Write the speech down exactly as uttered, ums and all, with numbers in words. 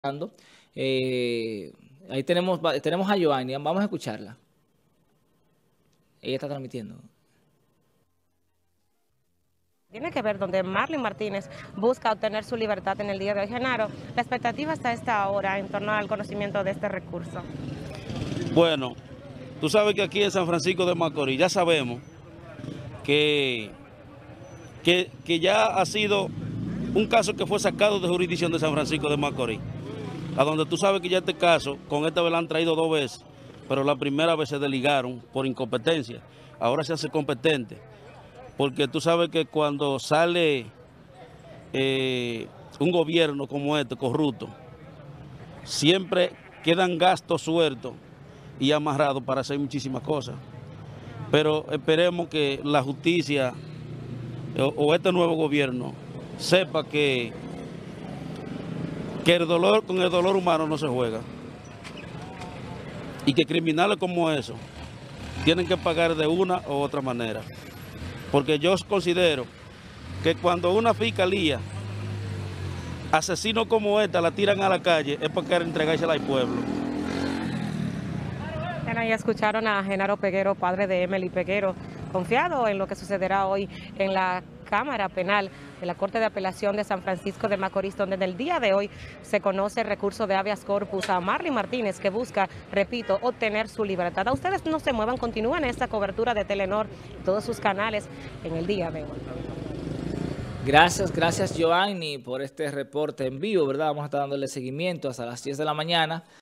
Eh, ahí tenemos, tenemos a Joanny, vamos a escucharla. Ella está transmitiendo. Tiene que ver donde Marlin Martínez busca obtener su libertad en el día de hoy. Genaro, la expectativa hasta esta hora en torno al conocimiento de este recurso. Bueno, tú sabes que aquí en San Francisco de Macorís ya sabemos que, que, que ya ha sido un caso que fue sacado de jurisdicción de San Francisco de Macorís, a donde tú sabes que ya este caso, con esta vez la han traído dos veces, pero la primera vez se desligaron por incompetencia, ahora se hace competente, porque tú sabes que cuando sale eh, un gobierno como este, corrupto, siempre quedan gastos sueltos y amarrados para hacer muchísimas cosas. Pero esperemos que la justicia o, o este nuevo gobierno sepa que, que el dolor, con el dolor humano no se juega. Y que criminales como esos tienen que pagar de una u otra manera. Porque yo considero que cuando una fiscalía, asesinos como esta, la tiran a la calle, es para querer entregársela al pueblo. Bueno, ya escucharon a Genaro Peguero, padre de Emily Peguero, confiado en lo que sucederá hoy en la Cámara Penal de la Corte de Apelación de San Francisco de Macorís, donde en el día de hoy se conoce el recurso de habeas corpus a Marlin Martínez, que busca, repito, obtener su libertad. A ustedes no se muevan, continúen esta cobertura de Telenor y todos sus canales en el día de hoy. Gracias, gracias Joanny por este reporte en vivo, ¿verdad? Vamos a estar dándole seguimiento hasta las diez de la mañana.